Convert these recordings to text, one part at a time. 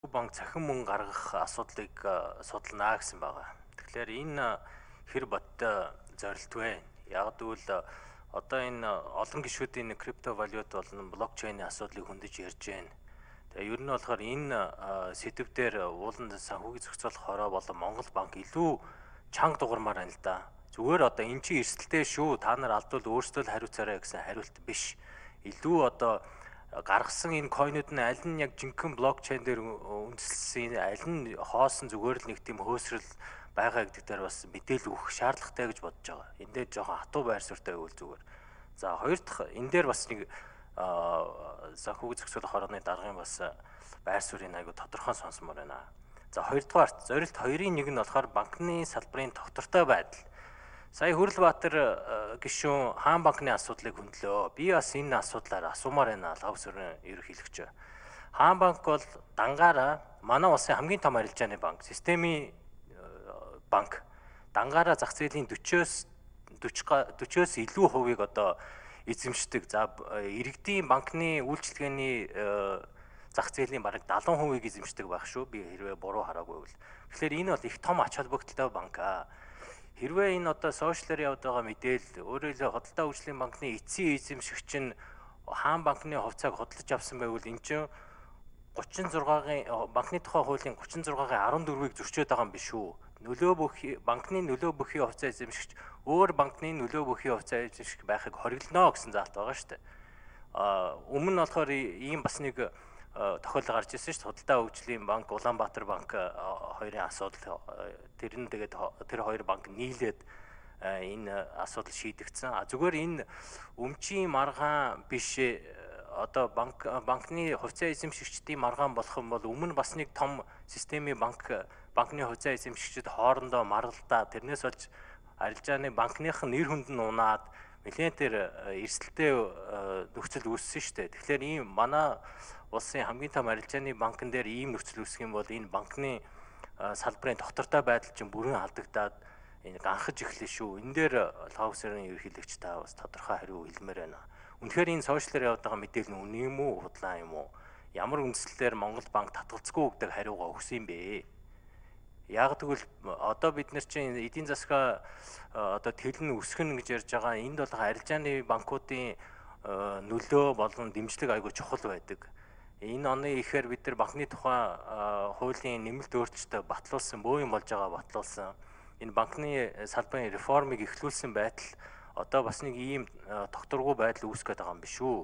банк цахим мөнгө гаргах асуудлыг судалнаа гэсэн байгаа. Тэгэхээр энэ хэр бодтой зорилт вэ? Яг гэвэл одоо энэ олон гишүүдийн криптовалют болон блокчейний асуудлыг хөндөж ярьж байна. Тэгээ ер нь болохоор энэ сэдв дээр ууланд санхүүгийн зохицуулах хороо болон Монгол банк илүү чанга дугармаар байна л да. Зүгээр одоо эн чинь эрсдэлтэй шүү. Та нар алдвал өөрсдөө л хариуцаарай гэсэн хариулт биш. Илүү одоо гаргасан энэ койнууд нь аль нь яг жинхэнэ блокчейн дээр үндэслэсэн аль нь хоосон зүгээр л нэг тийм хөөсрөл байгаа гэдэг дээр бас мэдээлэл өгөх шаардлагатай гэж бодож байгаа. Энд дээр жоохон хатуу байр суурьтай байвал зүгээр. За хоёр дахь энэ дээр бас нэг санхүүгийн зохицуулах хорооны даргын бас байр суурийг айгу тодорхой сонсомоор байна. За хоёрдугаар зорилт хоёрын нэг нь болохоор банкны салбарын тогтвортой байдал. Сая Хүрлбаатар гишүүн Хаан банкны асуудлыг хөндлөө. Би бас энэ асуудлаар асуумаар байна лав сүрэн ерөнхийлөгч. Хаан банк бол дангаараа манай улсын хамгийн том арилжааны банк, системийн банк. Дангаараа зах зээлийн 40-оос илүү хувийг одоо эзэмшдэг. За иргэдийн банкны үйлчилгээний зах зээлийн бараг 70% эзэмшдэг байх шүү. Би хэрвээ буруу хараагүй бол. Тэгэхээр энэ бол их том ач холбогдолтой банк аа. Хэрвээ энэ одоо сошиалэр явж байгаа мэдээлэл өөрөөр хэлбэл Хөдөлთა хөгжлийн банкны эцсийн эзэмшигч нь Хаан банкны хувьцааг худалдаж авсан байвал энэ чинь 36-гийн банкны тухай хуулийн 36-гийн 14-ийг зөрчөөд байгаа юм биш үү? Банкны нөлөө бүхий хувьцаа эзэмшигч өөр банкны нөлөө бүхий хувьцаа эзэмших байхыг хориглоно гэсэн заалт байгаа шүү дээ. Өмнө нь болохоор ийм бас нэг тохиолдол гарч ирсэн шүү дээ. Хөдөлთა хөгжлийн банк, Улаанбаатар банк хоёрын асуудал тэр нь тэгээд тэр хоёр банк нийлээд энэ асуудал шийдэгдсэн. Зүгээр энэ өмчийн маргаан биш одоо банкны хувьцаа эзэмшигчдийн маргаан болох юм бол өмнө бас нэг том системийн банкны хувьцаа эзэмшигчид хоорондоо маргалдаа тэрнээс болж арилжааны банкных нэр хүнд нь унаад нэлээд тэр эрсдэлтэй нөхцөл үүссэн шүү дээ. Тэгэхээр ийм манай улсын хамгийн том арилжааны банкн дээр ийм нөхцөл үүсэх юм бол энэ банкны салбарын доктортой байдал чинь бүрэн алдагдаад энэ ганхаж эхлэв шүү. Энэ дээр лавсэрийн ерөнхийлөгч та бас тодорхой хариу хэлмээр байна. Үнэхээр энэ сошиалэр явж байгаа мэдээлэл нь үнэн юм уу, худлаа юм уу? Ямар үндслэлээр Монгол банк татгалзгүй гэдэг хариугаа өгсөн юм бэ? Яг тэгвэл одоо бид нар чинь эдийн засгаа одоо тэлэн өсгөн гэж ярьж байгаа энд бол арилжааны банкуудын нөлөө болон дэмжлэг айгүй чухал байдаг. Энэ оны ихээр бид нар банкны тухай хуулийн нэмэлт өөрчлөлтөд батлуулсан, бөө юм болж байгаа батлуулсан. Энэ банкны салбарын реформыг эхлүүлсэн байтал одоо бас нэг ийм тогтворгүй байдал үүсгэж байгаа юм биш үү?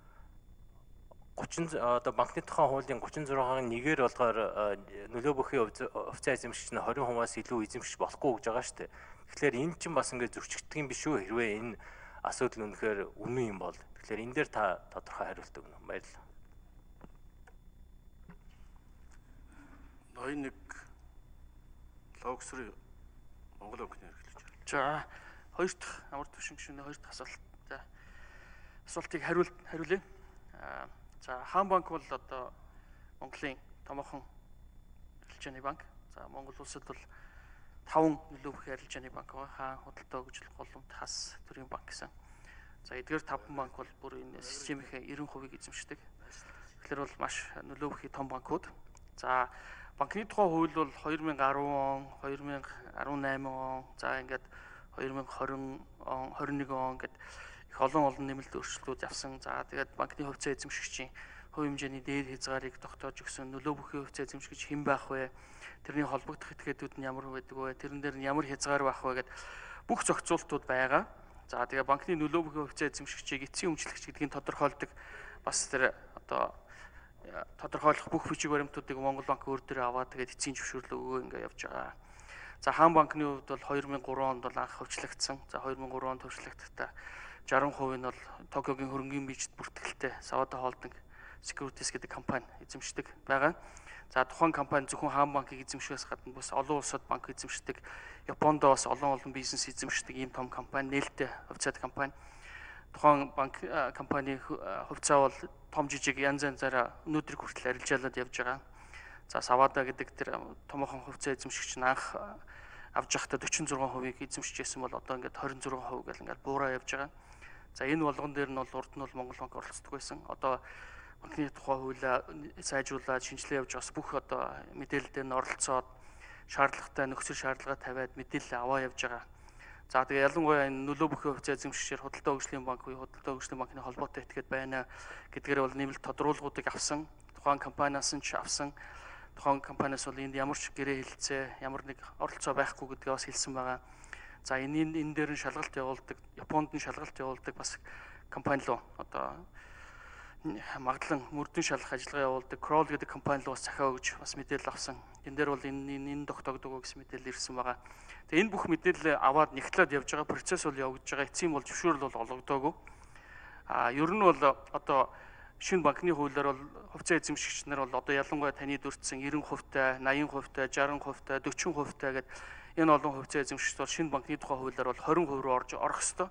Одоо банкны тухай хуулийн 36-гийн 1-ээр болгоор нөлөө бүхий хувьцаа эзэмшигч нь 20%-аас илүү эзэмшиж болохгүй гэж байгаа шүү дээ. Тэгэхээр энэ чинь бас ингээд зөрчигддөг юм биш үү? Хэрвээ энэ асуудал үнэхээр үнэн юм бол. Тэгэхээр энэ дээр та тодорхой хариулт өгнө. Баярлалаа. Ноён нэг логсрын Монгол банкны эрхлэж байна. За хоёр дахь амар төвшин гишүүний хоёр дахь асуултыг хариулъя. За Хаан банк бол одоо Монголын томоохон арилжааны банк. За Монгол улсад бол 5 нөлөө бүхий арилжааны банк байгаа. Хаан, Хөдөлთა хөгжил, Голомт, Хас төрийн банк гэсэн. За эдгээр 5 банк бол бүр энэ системийнхээ 90% эзэмшдэг. Тэгэхээр бол маш нөлөө бүхий том банкуд. За банкны тухай хууль бол 2010 он, 2018 он, за ингээд 2020 он, 21 он гэд их олон нэмэлт өөрчлөлтүүд явсан. За тэгээд банкны хувьцаа эзэмшигчийн хувь хэмжээний дээд хязгаарыг тогтоож өгсөн. Нөлөө бүхий хувьцаа эзэмшигч хэн байх вэ? Тэрний холбогдох этгээдүүд нь ямар байдаг вэ? Тэрэн дээр нь ямар хязгаар байх вэ гэд бүх зохицуултууд байгаа. За тэгээд банкны нөлөө бүхий хувьцаа эзэмшигчийг эцсийн өмчлөгч гэдгийг тодорхойлдог бас тэр одоо тодорхойлох бүх бичиг баримтуудыг Монгол банк өөр дээрээ аваад тэгээд эцсийн зөвшөөрлөө өгөө ингээ явж байгаа. За Хаан банкны хувьд бол 2003 онд бол анх хувьчлагдсан. За 2003 онд хувьчлагдахдаа 60% нь бол Токиогийн хөрөнгийн бийжд бүртгэлтэй Sawada Holding Securities гэдэг компани эзэмшдэг байгаа. За тухайн компани зөвхөн Хаан банкыг эзэмшихээс гадна бас олон улсад банк эзэмшдэг, Японд бас олон бизнес эзэмшдэг ийм том компани, нээлттэй хувьцаат компани. Тухайн банк компани хувьцаа бол том жижиг янз янзаараа өнөөдөр хүртэл арилжаалаад явж байгаа. За Sawada гэдэг тэр томоохон хувьцаа эзэмшигч нь анх авж явахдаа 46%-ийг эзэмшиж байсан бол одоо ингээд 26% гэл ингээд буураа явж байгаа. За энэ болгон дээр нь бол урд нь бол Монгол банк оролцдог байсан. Одоо банкны тухай хуулиа сайжруулаад шинжилгээ явуулж бас бүх одоо мэдээлэл дээр нь оролцоод шаардлагатай нөхцөл шаардлага тавиад мэдээлэл аваа явж байгаа. За тэгээ ялангуяа энэ нөлөө бүхий хувьцаа эзэмшигчээр худалдаа хөгжлийн банк буюу худалдаа хөгжлийн банкны холбоотой этгээд байна гэдгээр бол нэмэлт тодруулгуудыг авсан. Тухайн компаниас нь ч авсан. Тухайн компаниас бол энд ямар ч гэрээ хэлцээ, ямар нэг оролцоо байхгүй гэдгээ бас хэлсэн байгаа. За энэ дээр нь шалгалт явуулдаг, Японд нь шалгалт явуулдаг бас компани руу одоо магадлан мөрдөн шалгах ажиллагаа явуулдаг Kroll гэдэг компани руу бас захиа өгж бас мэдээлэл авсан. Энэ дээр бол энэ тогтоогддог гэсэн мэдээлэл ирсэн байгаа. Тэгээ энэ бүх мэдээлэл аваад нэгтлээд явж байгаа процесс бол явагдаж байгаа. Эцсийн бол зөвшөөрөл бол олгодоогүй. Ер нь бол одоо шинэ банкны хуулиар бол хувьцаа эзэмшигч нар бол одоо ялангуяа таны дурдсан 90%-тай, 80%-тай, 60%-тай, 40%-тай гэдэг энэ олон хувьцаа эзэмшигч бол шинэ банкны тухай хуулиар бол 20% руу орох ёстой.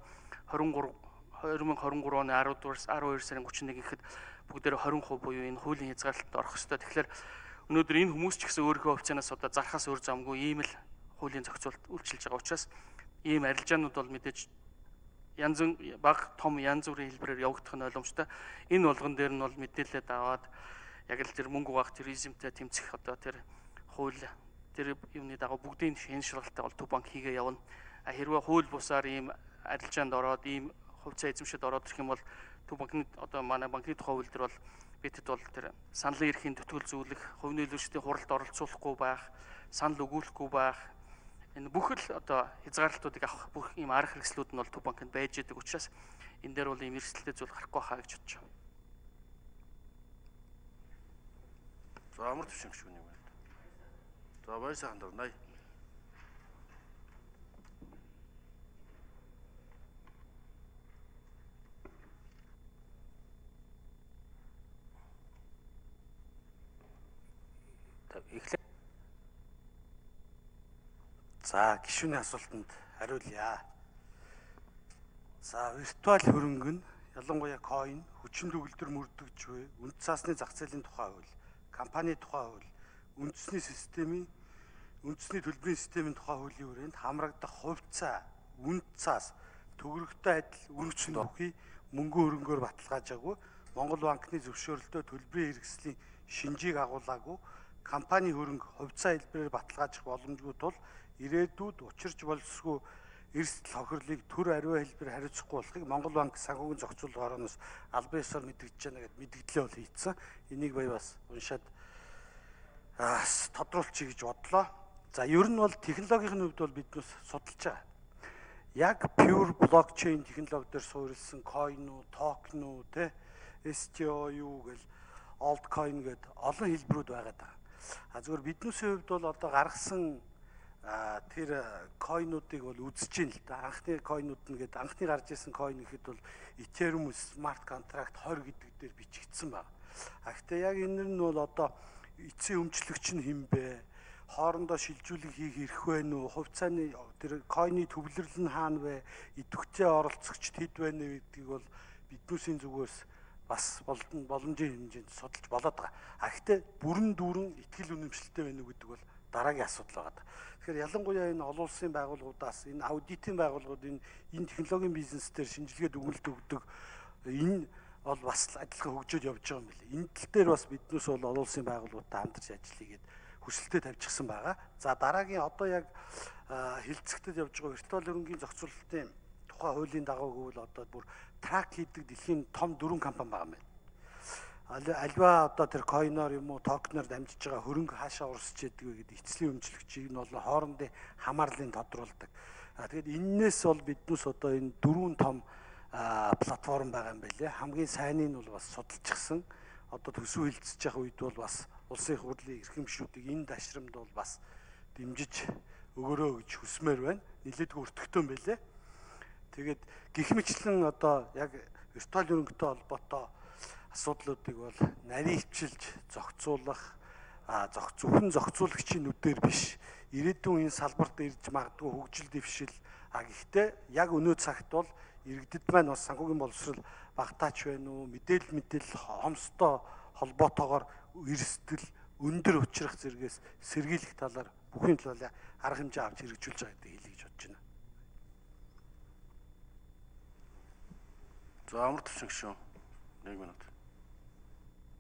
2023 оны 12 сарын 31 гэхэд бүгдээрээ 20% буюу энэ хуулийн хязгаарлалтанд орох ёстой. Тэгэхээр өнөөдөр энэ хүмүүс ч гэсэн өөрийнхөө хувьцаанаас одоо зархаас өөр замгүй ийм л хуулийн зохицуулт үйлчилж байгаа учраас ийм арилжаанууд бол мэдээж янз баг том янз бүрийн хэлбэрээр явагдах нь ойлгомжтой. Энэ болгон дээр нь бол мэдээлэлд аваад яг л тэр мөнгө угаах туризмтай тэмцэх одоо тэр хууль тэр юмны дагуу бүгдийн шинэ шалгалтаа бол Төв банк хийгээ явна. Хэрвээ хууль бусаар ийм арилжаанд ороод ийм хувьцаа эзэмшид ороод ирэх юм бол Төв банкны одоо манай банкны тухай хууль дээр бол бидэд бол тэр саналын эрхийн төтгөл зөвлөх, хувь нөлөөлөгчдийн хуралд оролцуулахгүй байх, санал өгүүлэхгүй байх энэ бүх л одоо хязгаарлалтуудыг авах бүх ийм арга хэрэгслүүд нь бол Төв банкнд байж идэг учраас энэ дээр бол ийм эрсдэлтэй зүйл гарахгүй хаа гэж бодож байна. За амар төвшин гүшүүний юм байна. За баяр сайхан дурнаа. За гишүүний асуултанд хариулъя. За виртуал хөрөнгө нь ялангуяа coin, хүчин төгөлдөр мөрдөгч буй, үнд цаасны зах зээлийн тухай хууль, компани тухай хууль, үндэсний төлбөрийн системийн тухай хуулийн хүрээнд хамрагдах хувьцаа, үнд цаас, төгрөгтэй адил үргэлжлэн бүхий мөнгөн хөрөнгөөр баталгаажаагүй, Монгол банкны зөвшөөрөлтөд төлбөрийн хэрэгслийн шинжийг агуулаагүй, компани хөрөнгө хувьцаа хэлбэрээр баталгаажих боломжгүй тул ирээдүйд учирч болсгүй эрсдэл хохирлыг төр ариун хэлбэр хариуцахгүй болохыг Монгол банк санхүүгийн зохицуулалт орооноос албан ёсоор мэдэгдэж байна гэдэг мэдгдлээ бол хийцэн. Энийг бая бас уншаад тодруулчих гэж бодлоо. За ер нь бол технологийн хувьд бол биднээс судалж байгаа. Яг pure blockchain технологи дээр суурилсан coin уу, token уу, STO юу гэл altcoin гэдэг олон хэлбэрүүд байгаад байгаа. Зүгээр биднээсийн хувьд бол одоо гаргасан тэр койнуудыг бол үзэж ийн л да. Анхны койнууд нь гээд анхны гарч ирсэн койн гэхэд бол Ethereum Smart Contract 20 гэдэг дээр бичигдсэн байна. Гэхдээ яг энэ нь бол одоо эцсийн өмчлөгч нь хэн бэ? Хоорондоо шилжүүлэг хийх эрх байна уу? Хувьцааны тэр койны төвлөрөл нь хаана вэ? Идэвхтэй оролцогчд хэд байна вэ гэдгийг бол биднээсийн зүгээс бас боломжийн хэмжээнд судалж болоод байгаа. Гэхдээ бүрэн дүүрэн ихтгэл үнэмшилтэй байна уу гэдэг бол дараагийн асуудал байна. Тэгэхээр ялангуяа энэ олон улсын байгууллагуудаас энэ аудитын байгууллагууд энэ технологийн бизнес дээр шинжилгээд өгүүлэлт өгдөг энэ бол бас адилхан хөгжөөд явж байгаа юм билээ. Энэ тал дээр бас биднээс бол олон улсын байгууллагуудтай хамтарч ажиллая гэд хүсэлтэд тавьчихсан байгаа. За дараагийн одоо яг хилцэгдэд явж байгаа виртуал хөрөнгийн зохицуулалтын тухай хуулийн дагуу гэвэл одоо бүр трак хийдэг дэлхийн том 4 компани байгаа юм байна. Альва одоо тэр койноор юм уу токеноор дамжиж байгаа хөрөнгө хаашаа урсч яадаг вэ гэдэг эцсийн өмчлөгчийг нь бол хоорондын хамаарлын тодруулдаг. Тэгээд энээс бол биднээс одоо энэ 4 том платформ байгаа юм байлээ. Хамгийн сайныг нь бол бас судалчихсан. Одоо төсөв хилцэж явах үед бол бас улсын их хурлын эрхэмшүүдийг энэ дашрамд бол бас дэмжиж өгөрөө гэж хүсмээр байна. Нилээдгүй өртөгтэй юм байлээ. Тэгээд гэх мэтлэн одоо яг виртуал хөрөнгөтэй холбоотой асуудлуудыг бол нарийн хвчилж зохицуулах зөвхөн зохицуулагчийн нүдээр биш ирээдүйн энэ салбарт ирж магадгүй хөгжил дэвшил гэхдээ яг өнөө цагт бол иргэдэд маань бас санхүүгийн боловсрол багтаач байна уу мэдээлэл хомстой холбоотойгоор эрсдэл өндөр учрах зэрэгээс сэргийлэх талаар бүхэн талаар арга хэмжээ авч хэрэгжүүлж байгаа гэдэг хэлье гэж бодож байна. За амар төвшин шүү. 1 минут.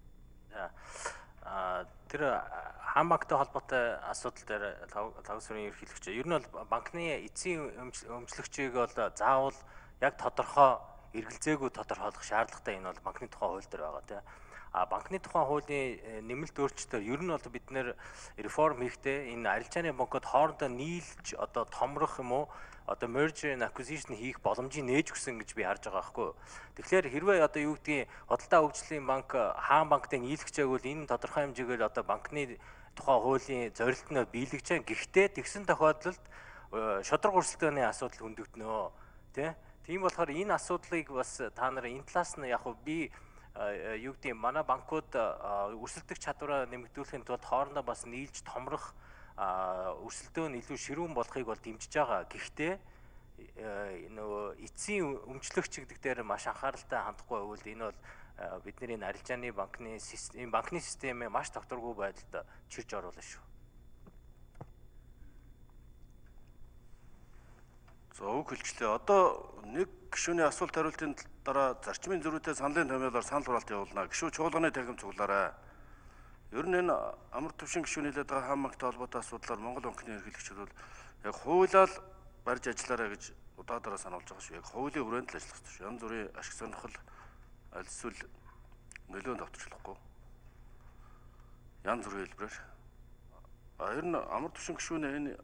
Тэр хаан банктай холбоотой асуудал дээр Лавсрын ерөнхийлөгч. Ер нь бол банкны эцсийн өмчлөгчийг бол заавал яг тодорхой эргэлзээгүй тодорхойлох шаардлагатай энэ бол банкны тухай хууль дээр байгаа тийм. Банкны тухай хуулийн нэмэлт өөрчлөлтөөр ер нь бол бид нэр реформ хийхдээ энэ арилжааны банкуд хоорондоо нийлж одоо томрох юм уу одоо merger and acquisition хийх боломжийг нээж өгсөн гэж би харж байгаа байхгүй. Тэгэхээр хэрвээ одоо юу гэдгийг Худалдаа хөгжлийн банк хаан банктай нийлэх чагвал энэ тодорхой хэмжээгээр одоо банкны тухай хуулийн зорилт нь биелэгч байгаа. Гэхдээ тэгсэн тохиолдолд шодрог өрсөлдөөний асуудал хөндөгднө тийм болохоор энэ асуудлыг бас та нар энэ талаас нь яг би юу гэдэг манай банкуд өрсөлдөх чадвараа нэмэгдүүлэхийн тулд хоорондоо бас нийлж томрох өрсөлдөө нь илүү ширүүн болохыг бол дэмжиж байгаа. Гэхдээ нөгөө эцсийн өмчлөгч гэдэг дээр маш анхааралтай хандахгүй байвал энэ бол бидний энэ арилжааны банкны системээ маш тогтворгүй байдалд чирж оруулна шүү. За үг хэлчлээ. Одоо нэг гишүүний асуулт хариултын дараа зарчмын зөрүүтэй саналын томьёолоор санал хураалт явуулна. Гишүү чуулганы танхим цуглаарай. Ер нь энэ амар төвшин гишүүний хэлээд байгаа хаан банктай холбоотой асуудлаар Монгол банкны ерөнхийлөгчид бол яг хуулиар барьж ажиллаарай гэж удаадараа сануулж байгаа шүү. Яг хуулийн хүрээнд л ажиллах хэрэгтэй шүү. Янз бүрийн ашиг сонирхол аль эсвэл нөлөөнд автчихлахгүй. Янз бүрийн хэлбэрээр. Ер нь амар төвшин гишүүний энэ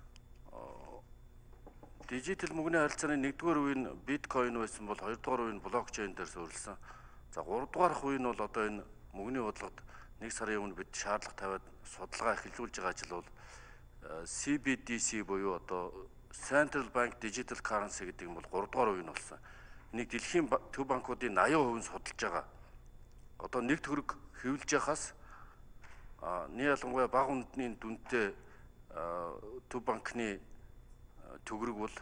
дижитал мөнгөний харилцааны 1-р үе нь биткойн байсан бол 2-р үе нь блокчейн дээр суурилсан. За 3-р үе нь бол одоо энэ мөнгөний бодлогод 1 сарын өмнө бид шаардлага тавиад судалгаа эхэлжүүлж байгаа ажил бол CBDC буюу одоо Central Bank Digital Currency гэдэг юм бол 3-р үе нь болсон. Энийг дэлхийн төв банкуудын 80% судалж байгаа. Одоо нэг төгрөг хэвлэж яхаас нэг ялангуяа бага үнэтний дүнтэй төв банкны төгрөг бол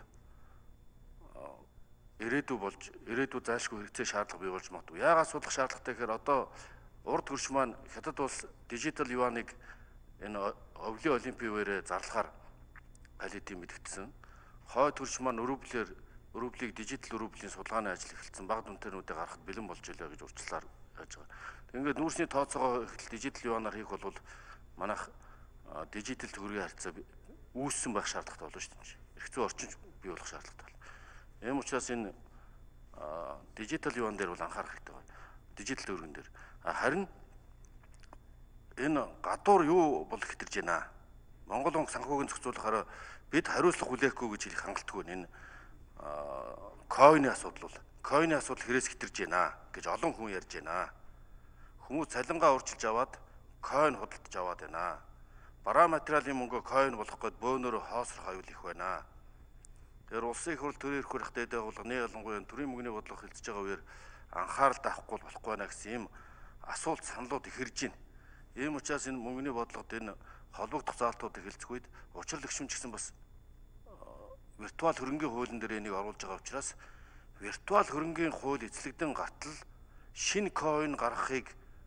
ирээдүйд зайлшгүй хэрэгцээ шаардлага бий болж магадгүй. Яагаад судлах шаардлагатай гэхээр одоо урд хөрш маань хятад улс дижитал юаныг энэ өвлийн олимпийн үеэрээ зарлахаар аль хэдийн мэдэгдсэн. Хойд хөрш маань өрөвлийг дижитал өрөвлийн судалгааны ажил эхэлсэн. Бага дүнтэйнүүдийг гаргахад бэлэн болж илээ гэж урьдчилаар яаж байгаа. Ингээд нүүрсний тооцоогоо дижитал юанаар хийх бол манайх дижитал төгрөгийн харьцаа үүссэн байх шаардлагатай болно шүү дээ. Эрх зүйн орчин бий болох шаардлагатай байна. Ийм учраас энэ дижитал юан дээр бол анхаарах хэрэгтэй байна. Дижитал төгрөгөн дээр. Харин энэ гадуур юу болох хэтэрж байна. Монгол банк санхүүгийн зохицуулахаараа бид хариуцлага хүлээхгүй гэж хэлэх хангалтгүй энэ койны асуудал бол койны асуудал хэрээс хэтэрж байна гэж олон хүн ярьж байна. Хүмүүс цалингаа урьдчилж аваад койн худалдаж аваад байна. Бараа материалын мөнгө койн болох гээд бөөнөрө хоосрох аюул их байна. Тэр улсын их хурл төрийн эрх барихтай байгууллага нэг ялангуяа төрийн мөнгөний бодлого хэлцэж байгаа үеэр анхаарал тавихгүй болохгүй байна гэсэн ийм асуулт саналууд их ирж байна. Ийм учраас энэ мөнгөний бодлогод энэ холбогдох заалтуудыг хэлцэх үед учрал гишүүн ч гэсэн бас виртуал хөрөнгийн хуулийн дээр энийг оруулж байгаа учраас виртуал хөрөнгийн хууль эцлэгдэн гатал шинэ койн гаргахыг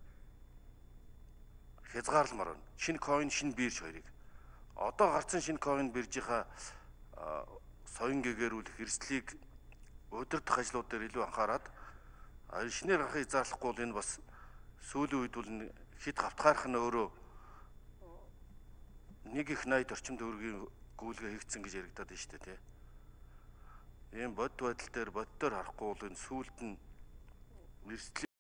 хязгаарламар байна. Шинэ койн, шинэ бирж хоёрыг. Одоо гарсан шинэ койн биржийнхаа соён гэгэрүүлэх эрсдлийг удирдах ажлууд дээр илүү анхаарад шинээр гарахыг заалахгүй бол энэ бас сүүлийн үед бол хэд гавтгаарах нь өөрөө нэг их 80 орчим төгрөгийн гүйлгээ хийгдсэн гэж яригадаад байна шүү дээ. Ийм бодит байдал дээр бодитоор харахгүй бол энэ сүүлд нь эрсдлийн